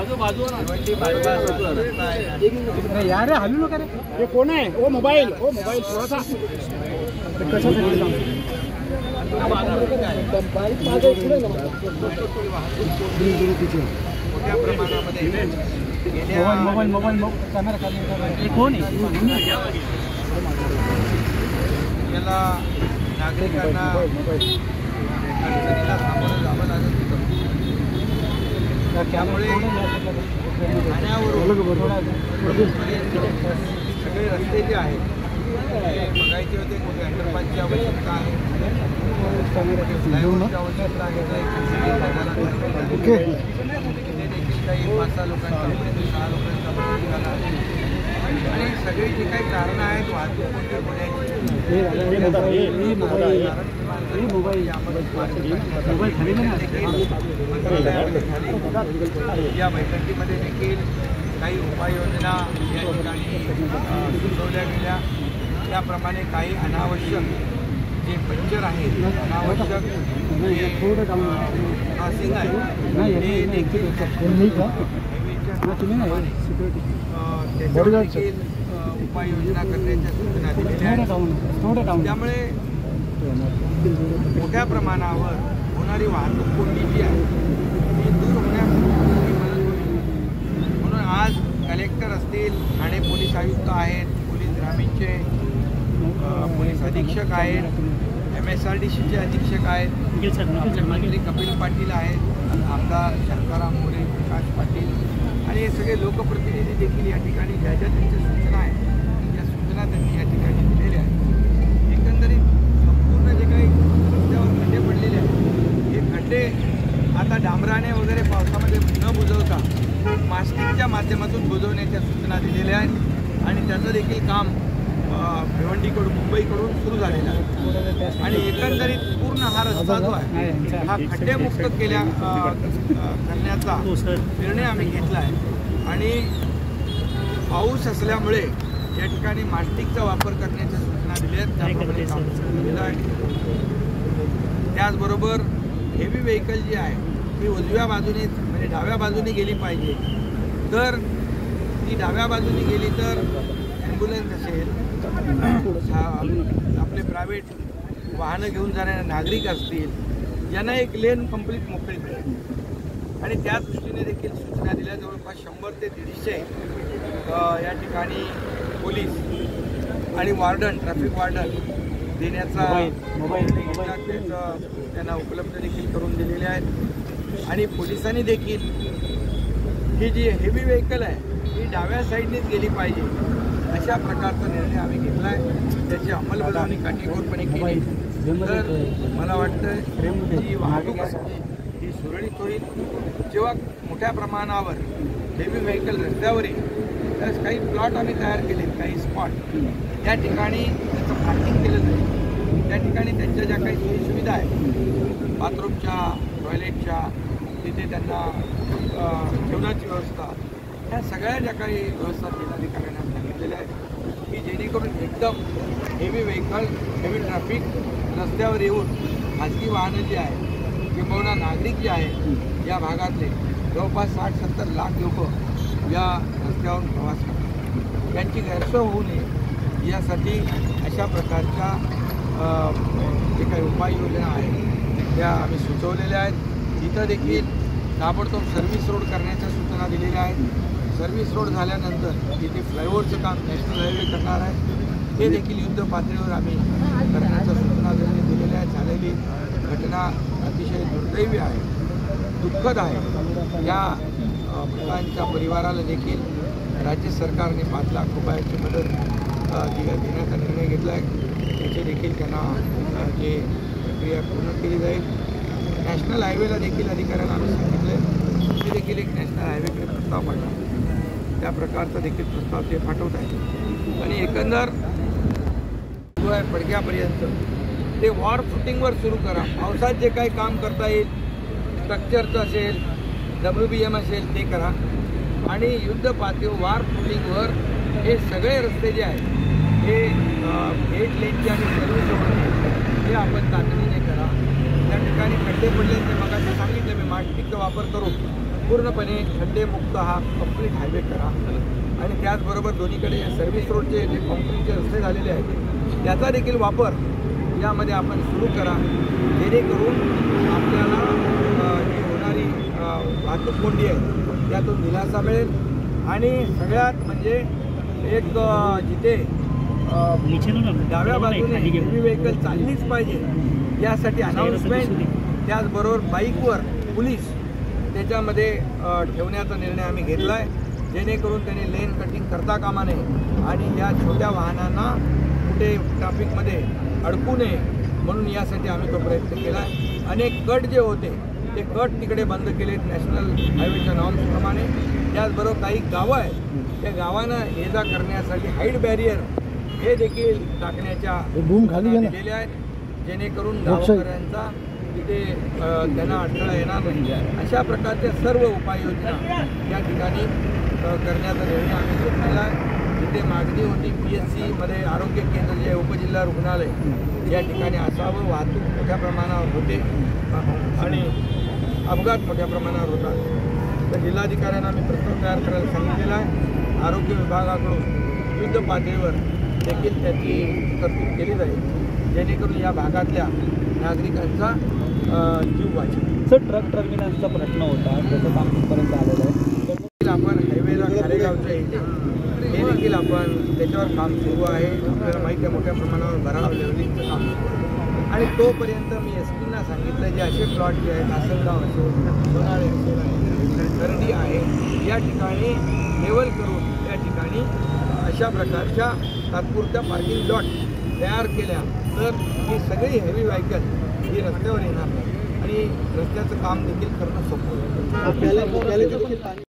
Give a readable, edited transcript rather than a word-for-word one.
यार हलू नका रे. हे कोण आहे? ओ मोबाईल थोडासा कशासाठी मोठ्या प्रमाणामध्ये मोबाईल कॅमेरा कोण आहे? याला नागरिकांना अडचणीला सामोरं जावं लागत होतं. त्यामुळे ठाण्यावरून सगळे रस्ते जे आहेत ते बघायचे होते. कुठे अंडरपासची आवश्यकता आहे, फ्लायओव्हरची आवश्यकता आहे, तिथे देखील काही 5-6 लोकांचा 6 लोकांचा मृत्यू झाला आणि सगळी जी काही कारणं आहेत वाहतूक कोणत्या होण्याची या बैठकीमध्ये देखील काही उपाययोजना या ठिकाणी सुचवल्या गेल्या. त्याप्रमाणे काही अनावश्यक जे पंक्चर आहेत, अनावश्यक क्रॉसिंग आहे ते देखील त्याच्यावर देखील उपाययोजना करण्याच्या सूचना दिलेल्या आहेत. त्यामुळे मोठ्या प्रमाणावर होणारी वाहतूक कोंडी जी आहे ती दूर होण्यासाठी मदत होईल. म्हणून आज कलेक्टर असतील, ठाणे पोलीस आयुक्त आहेत, पोलीस ग्रामीणचे पोलीस अधीक्षक आहेत, MSRDCचे अधीक्षक आहेत, आपले मंत्री कपिल पाटील आहेत, आमदार शांताराम मोरे, प्रकाश पाटील आणि हे सगळे लोकप्रतिनिधी देखील या ठिकाणी ज्या ज्या त्यांच्या सूचना आहेत त्या सूचना त्यांनी या ठिकाणी दिलेल्या आहेत. एकंदरीत संपूर्ण जे काही रस्त्यावर खड्डे पडलेले आहेत हे खड्डे आता डांबराने वगैरे पावसामध्ये न बुजवता मास्टिकच्या माध्यमातून बुजवण्याच्या सूचना दिलेल्या आहेत आणि त्याचं देखील काम भिवंडीकडून मुंबईकडून सुरू झालेला आहे. आणि एकंदरीत पूर्ण हा रस्ता जो आहे हा खड्डेमुक्त करण्याचा निर्णय आम्ही घेतला आहे आणि पाऊस असल्यामुळे या ठिकाणी मास्टिकचा वापर करण्याच्या सूचना दिल्या आहेत. त्याप्रमाणे काम केलेलं आहे. त्याचबरोबर हेवी व्हेकल जी आहे ती उजव्या बाजूने म्हणजे डाव्या बाजूने गेली पाहिजे. तर ती डाव्या बाजूने गेली तर ॲम्ब्युलन्स असेल, आपले प्रायव्हेट वाहनं घेऊन जाणारे नागरिक असतील यांना एक लेन कंप्लीट मोकळी मिळेल आणि त्या दृष्टीने देखील सूचना दिल्या. जवळपास 100 ते 150 या ठिकाणी पोलीस आणि वार्डन, ट्रॅफिक वार्डन देण्याचा त्याचं त्यांना उपलब्ध देखील करून दिलेले आहेत. आणि पोलिसांनी देखील ही जी हेवी व्हेकल आहे ही डाव्या साईडनेच गेली पाहिजे अशा प्रकारचा निर्णय आम्ही घेतला आहे. त्याची अंमलबजावणी काटेकोरपणे केली तर मला वाटतं जी वाहतूक आहे ती सुरळीत होईल. जेव्हा मोठ्या प्रमाणावर हेवी व्हेकल रस्त्यावर येईल त्यास काही प्लॉट आम्ही तयार केले, काही स्पॉट त्या ठिकाणी त्याचं पार्किंग केलं जाईल. त्या ठिकाणी त्यांच्या ज्या काही सोयीसुविधा आहेत बाथरूमच्या, टॉयलेटच्या, तिथे त्यांना जेवणाची व्यवस्था, ह्या सगळ्या ज्या काही व्यवस्था जिल्हाधिकाऱ्यांना सांगितलेल्या आहेत की जेणेकरून एकदम हेवी व्हेकल, हेवी ट्रॅफिक रस्त्यावर येऊन खाजगी वाहनं जी आहे किंवा नागरिक जे आहे या भागातले जवळपास 60-70 लाख लोक या रस्त्यावरून प्रवास करतात. त्यांची गैरसोय होऊ नये यासाठी अशा प्रकारच्या जे काही उपाययोजना आहेत त्या आम्ही सुचवलेल्या आहेत. तिथं देखील ताबडतोब सर्व्हिस रोड करण्याच्या सूचना दिलेल्या आहेत. सर्व्हिस रोड झाल्यानंतर तिथे फ्लायओव्हरचं काम नॅशनल हायवे करणार आहे. ते देखील युद्ध पातळीवर आम्ही करण्याच्या सूचना त्यांनी दिलेल्या आहेत. झालेली घटना अतिशय दुर्दैवी आहे, दुःखद आहे. या मृतांच्या परिवाराला देखील राज्य सरकारने 5 लाख रुपयाची मदत देण्याचा निर्णय घेतला आहे. त्याचे देखील त्यांना जे प्रक्रिया पूर्ण केली जाईल. नॅशनल हायवेला देखील अधिकाऱ्यांना आम्ही सांगितलं की देखील एक नॅशनल हायवेकडे प्रस्ताव पाठवा. त्या प्रकारचा देखील प्रस्ताव ते पाठवत आहेत. आणि एकंदर जो आहे पडक्यापर्यंत ते वॉर फुटिंगवर सुरू करा. पावसात जे काही काम करता येईल, स्ट्रक्चरचं असेल, WBM असेल ते करा. आणि युद्ध पातळीवर वॉर फुटिंगवर हे सगळे रस्ते जे आहेत हे 8 लेनचे आणि सर्व्हिस रोड हे आपण तातडीने करा. त्या ठिकाणी खड्डे पडले ते मग सांगितलं मी मास्टिकचा वापर करू पूर्णपणे खड्डेमुक्त हा कंप्लीट हायवे करा आणि त्याचबरोबर दोन्हीकडे सर्व्हिस रोडचे जे कॉन्क्रीटचे रस्ते झालेले आहेत त्याचा देखील वापर यामध्ये आपण सुरू करा, जेणेकरून आपल्याला जी होणारी वाहतूक कोंडी आहे त्यातून दिलासा मिळेल आणि सगळ्यात म्हणजे एक जिथे डाव्या बाजूने हेवी व्हेकल चाललीच पाहिजे यासाठी अनाऊन्समेंट, त्याचबरोबर बाईकवर पोलीस त्याच्यामध्ये ठेवण्याचा निर्णय आम्ही घेतला आहे, जेणेकरून त्यांनी लेन कटिंग करता कामा नये आणि या छोट्या वाहनांना कुठे ट्रॅफिकमध्ये अडकू नये म्हणून यासाठी आम्ही तो प्रयत्न केला आहे. अनेक कट जे होते ते कट तिकडे बंद केलेत नॅशनल हायवेच्या नॉर्म्सप्रमाणे. त्याचबरोबर काही गावं आहेत त्या गावांना ये जा करण्यासाठी हाईट बॅरियर हे देखील टाकण्याच्या दिलेल्या आहेत, जेणेकरून गावकऱ्यांचा तिथे त्यांना अडथळा येणार नाही. अशा प्रकारच्या सर्व उपाययोजना या ठिकाणी करण्याचा निर्णय आम्ही घेतलेला आहे. जिथे मागणी होती PSCमध्ये आरोग्य केंद्र जे उपजिल्हा रुग्णालय या ठिकाणी असावं, वाहतूक मोठ्या प्रमाणावर होते आणि अपघात मोठ्या प्रमाणावर होतात, तर जिल्हाधिकाऱ्यांना आम्ही प्रस्ताव तयार करायला सांगितलेला आहे. आरोग्य विभागाकडून युद्ध पातळीवर देखील त्याची तरतूद केली जाईल, जेणेकरून या भागातल्या नागरिकांचा जीव वाचेल. सर, ट्रक टर्मिनसचा प्रश्न होता, त्याचं काम कुठपर्यंत आलेलं आहे? आपण हायवेला खारेगावचं हे देखील आपण त्याच्यावर काम सुरू आहे. आपल्याला माहिती आहे मोठ्या प्रमाणावर भराव लेवलिंगचं काम सुरू आहे आणि तोपर्यंत मी SPना सांगितलं जे असे प्लॉट जे आहेत आसनगाव असेल, सोनाळे असेल, खर्डी आहे, या ठिकाणी लेवल करून त्या ठिकाणी अशा प्रकारच्या तात्पुरत्या पार्किंग लॉट तयार केल्या तर ही सगळी हेवी व्हेकल ही रस्त्यावर येणार नाही आणि रस्त्याचं काम देखील करणं सोपं होईल.